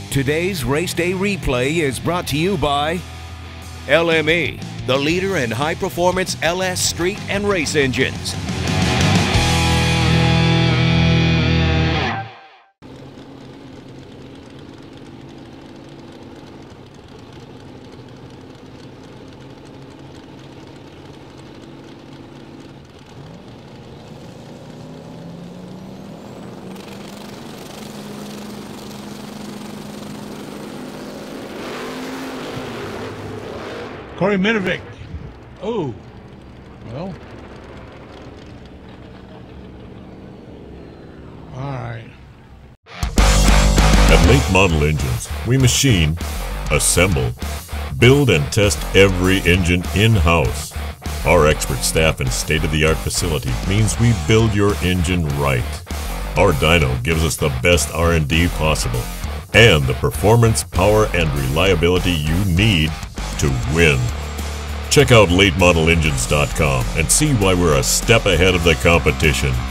Today's Race Day Replay is brought to you by LME, the leader in high-performance LS street and race engines. Corey Minovic. Oh, well. All right. At Late Model Engines, we machine, assemble, build, and test every engine in-house. Our expert staff and state-of-the-art facility means we build your engine right. Our dyno gives us the best R&D possible and the performance, power, and reliability you need to win. Check out LateModelEngines.com and see why we're a step ahead of the competition.